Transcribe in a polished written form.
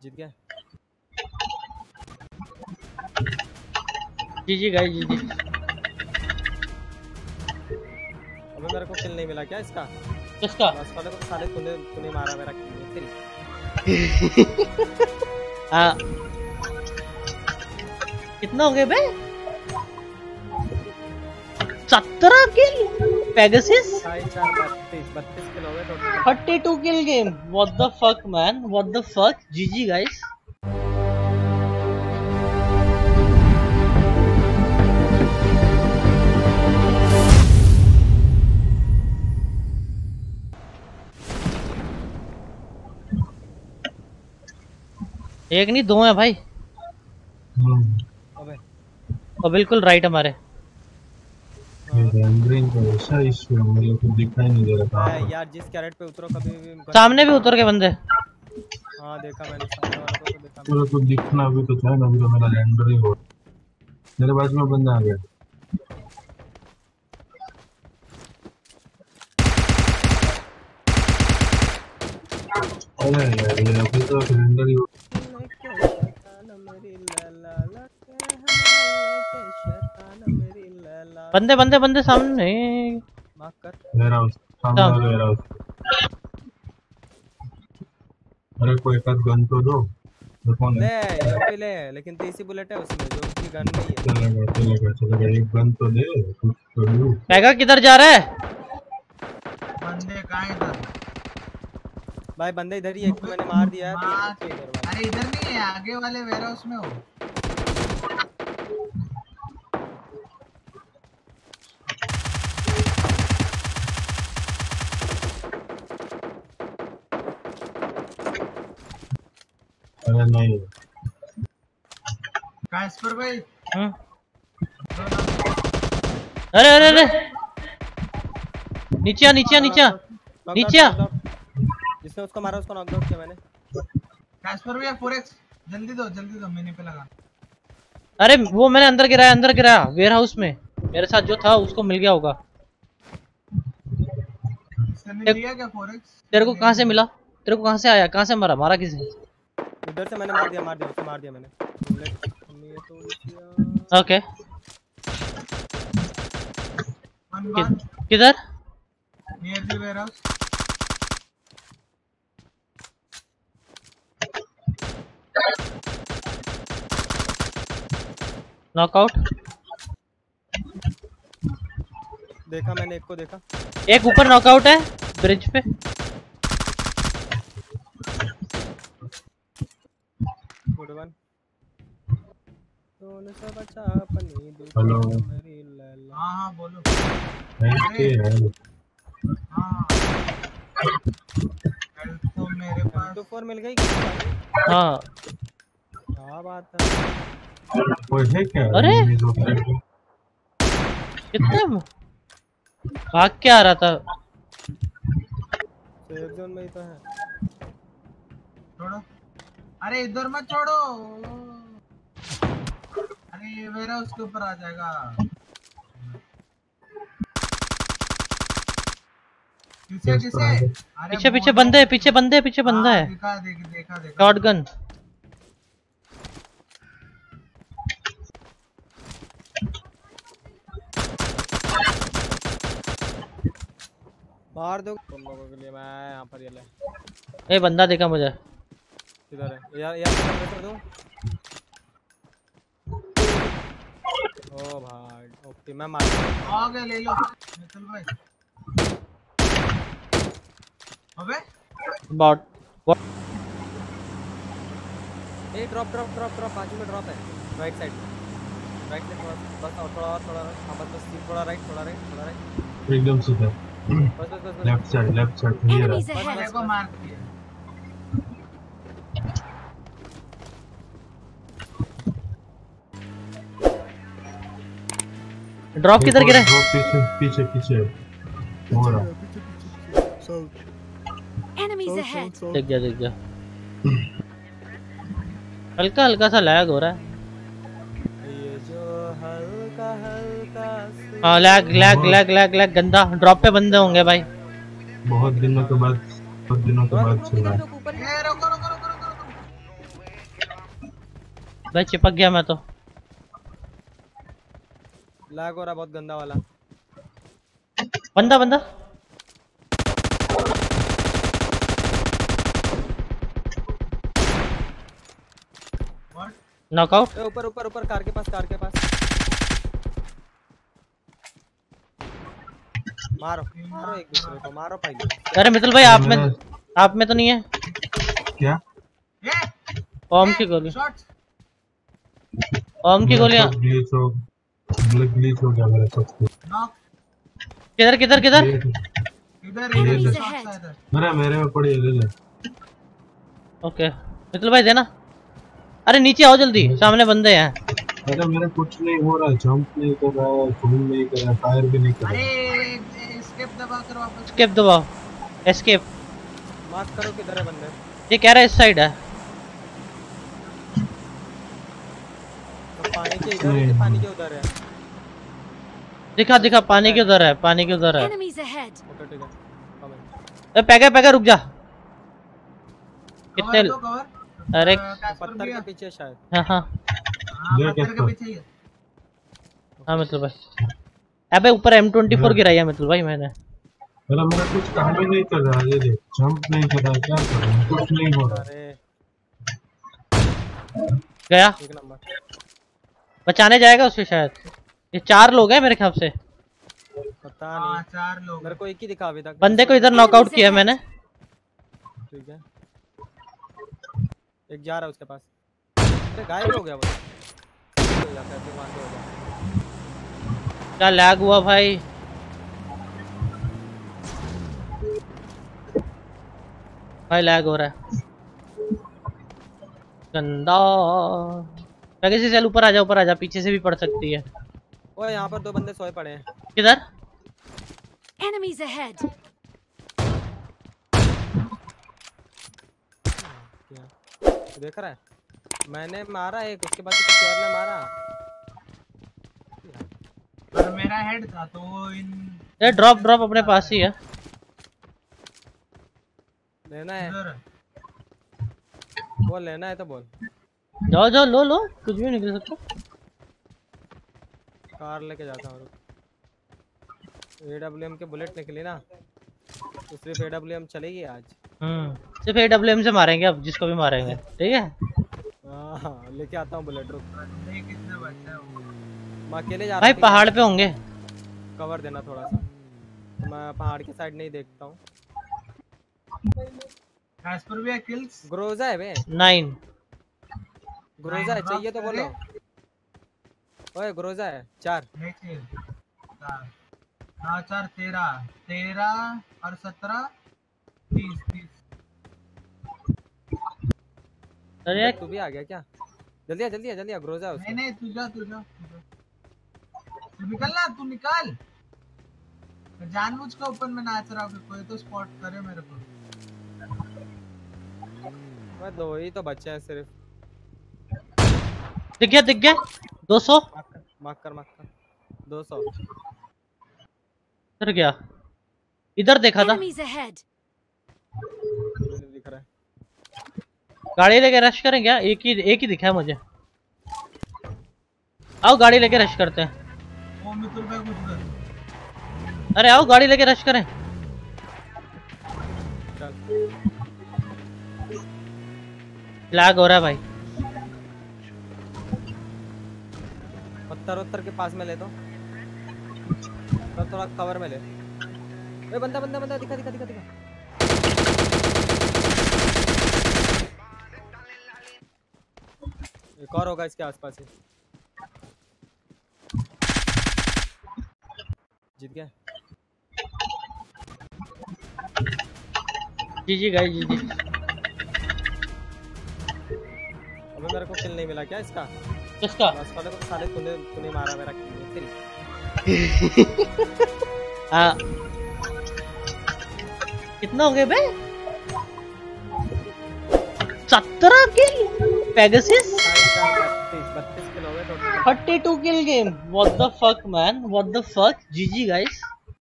जीत गया। जी गाइस जी। अबे मेरे को किल नहीं मिला क्या इसका? किसका? लास्ट वाले को तो साले तूने मारा मेरा किल तेरी। हाँ कितना हो गया बे? 17 किल पेगासस। 32 किल हो गए total. 32 kill game. What the fuck man, what the fuck. GG guys. एक नहीं दो है भाई। अबे और बिल्कुल राइट हमारे। रेंडरिंग का ऐसा इशू है, मुझे कुछ दिखाई नहीं दे रहा था यार जिस कैरेट पे उतरो कभी भी सामने भी उतर के बंदे। हाँ देखा मैंने सामने वाला को तो देखा मुझे कुछ दिखना भी तो चाहिए ना, अभी तो मेरा रेंडरिंग हो मेरे पास में बंदा आ गया। अरे यार ये अभी तो रेंडरिंग हो। बंदे बंदे बंदे सामने। माफ कर मेरा सामने मेरा। अरे कोई एक गन तो दो। कौन ले एमपी ले, लेकिन तीसरी बुलेट है उसमें जो उसकी गन में ही है। चलेगा एक गन तो दे कुछ तो दो। पैगा किधर जा रहा है? बंदे कहाँ इधर? भाई बंदे इधर ही, एक तो मैंने मार दिया है। अरे इधर नहीं है, आगे वाले वेयरहाउस में हो। अरे नहीं कास्पर भाई। अरे अरे अरे नीचे नीचे नीचे नीचे। जिसने उसको मारा उसको नॉकआउट किया मैंने। कास्पर भैया 4x जल्दी दो मैंने पे लगा। अरे वो मैंने अंदर गिराया वेयर हाउस में। मेरे साथ जो था उसको मिल गया होगा। इसने लिया क्या 4x? तेरे को कहाँ से मिला? तेरे को कहाँ से आया? कहाँ से मारा किसी? उधर से मैंने मार दिया मैंने। ओके किधर? Near the warehouse. नॉकआउट। देखा मैंने, एक को देखा। एक ऊपर नॉकआउट है ब्रिज पे। Good one. हेलो हाँ बोलो। हाँ तो मेरे पास तो 4 मिल गई। हाँ क्या बात है। कोई है क्या? अरे कितने भाग के आ रहा था। सेफ जोन में ही तो है। छोड़ो। अरे इधर मत छोड़ो। अरे ये मेरा उसके ऊपर आ जाएगा। पीछे बंदे है। पीछे बंदा है। देखा शॉटगन। मार दो तुम लोगों के लिए। मैं यहाँ पर ये ले। ए बंदा देखा मुझे। किधर है यार प्रेशर दो। ओ भाई ओके मैं मार आ गया, ले लो चल भाई। अबे बॉट ए ड्रॉप बाजू में ड्रॉप है। राइट साइड बस और थोड़ा हाँ बस थोड़ा राइट एकदम सीधा। बस लेफ्ट साइड ये रहा। मेरे को मार दिया। ड्रॉप किधर गिरा? पीछे हो रहा। देख गया। हल्का सा लैग हो रहा है। ये जो हल्का हाँ लैग गंदा। ड्रॉप पे बंदे होंगे भाई। बहुत दिनों के बाद सुना। भाई चिपक गया मैं तो। लैग हो रहा बहुत गंदा वाला। बंदा बंदा व्हाट? नॉकआउट। ऊपर ऊपर ऊपर कार के पास, कार के पास। मारो मारो एक दूसरे को, मारो पहले। अरे मितुल भाई आप में तो नहीं है क्या? ये ओम की गोली, शॉट्स। ओम की गोलियां। ग्लिच हो गया मेरा सब कुछ। नॉक। किधर किधर किधर? इधर ये ले। शॉट्स है इधर। मेरे में पड़ी है, ले ले। ओके मितुल भाई देना। अरे नीचे आओ जल्दी, सामने बंदे हैं। अरे मेरा कुछ नहीं हो रहा है, जंप नहीं कर रहा है, स्विंग नहीं कर रहा है, फायर भी नहीं कर रहा है। अरे एस्केप दबा कर वापस। एस्केप दबाओ, एस्केप। मार्क करो किधर है बंदे। ये कह रहा है इस साइड है। तो पानी के इधर है कि पानी के उधर है? दिखा दिखा, पानी के उधर है, पानी के उधर है। Enemies ahead. ओके ठीक है, कमेंट। पैगा पैगा रुक जा। कितने? कवर दो, कवर। अरे पत्थर के पीछे शायद। हाँ हाँ हाँ, ये पत्थर के कैसे? पीछे ही है। हाँ मितुल भाई। अबे ऊपर M24 गिराई है मितुल भाई मैंने। मेरा कुछ काम ही नहीं कर रहा है, ये देख, जंप नहीं कर रहा है, क्या कर रहा है, कुछ नहीं हो रहा है। अरे गया, एक नंबर। बचाने जाएगा उसे शायद। ये 4 लोग हैं मेरे ख्याल से। पता हाँ, नहीं, 4 लोग। मेरे को एक ही दिखा अभी तक। बंदे को इधर नॉकआउट किया मैंने। ठीक है, एक जा रहा है उसके पास। अरे गायब हो गया वो। हो जाता है फिर वहाँ पे हो जाता है। क्या लैग हुआ भाई। भाई लैग हो रहा है गंदा। पैकेज चल ऊपर आ जा, ऊपर आ जा, पीछे से भी पड़ सकती है। ओए यहाँ पर 2 बंदे सोए पड़े हैं। किधर? Enemies ahead. क्या देख रहा है? मैंने मारा एक, उसके बाद किसी और ने मारा। पर मेरा हेड था तो वो इन ये ड्रॉप ड्रॉप अपने पास ही है। लेना है, इधर। बोल लेना है तो बोल। जाओ जाओ, लो लो, कुछ भी निकल सकता। कार लेके जाता हूँ। AWM के बुलेट निकली ना, तो सिर्फ AWM चलेगी आज। सिर्फ AWM से मारेंगे अब, जिसको भी मारेंगे, ठीक है। हाँ लेके आता हूँ बुलेट। रुक, बंदे कितने बचे हैं वो? मैं अकेले जा रहा भाई हूँ। पहाड़ पे होंगे। कवर देना थोड़ा सा, तो मैं पहाड़ के साइड नहीं देखता हूँ। एज पर भी किल्स। ग्रोजा है बे, 9। ग्रोजा है, चाहिए तो बोलो। ओए ग्रोजा है 4। देखिए 4 13 और 17 30। अरे तू भी आ गया क्या? जल्दी आ जल्दी आ जल्दी आ, ग्रोजा है उसका। नहीं तू जा तू निकलना, तू निकाल। जानबूझ के ओपन में नाच रहा हूँ, कोई तो स्पॉट करे मेरे को। ओए 2 ही तो बच्चे हैं सिर्फ। दिख गया 200। मार्क कर 200। इधर गया, इधर देखा था। Enemies ahead. दिख रहा है। गाड़ी लेके रश करें क्या? एक ही दिखा है मुझे। आओ गाड़ी लेके रश करते हैं। ओ मितुल भाई कुछ कर। अरे आओ गाड़ी लेके रश करें। चल लैग हो रहा है भाई। पत्थर के पास में ले तो, तब थोड़ा कवर में ले। ए बंदा दिखा। एक और होगा इसके आसपास ही। जीत गया। जी गाइस जी। अबे मेरे को किल नहीं मिला क्या इसका? किसका? लास्ट वाले को तो साले तूने मारा, मेरा किल तेरी। हाँ कितना हो गया बे? 17 किल पेगासस। 32 किल हो गए total. 32 kill game. What the fuck man, what the fuck. GG guys.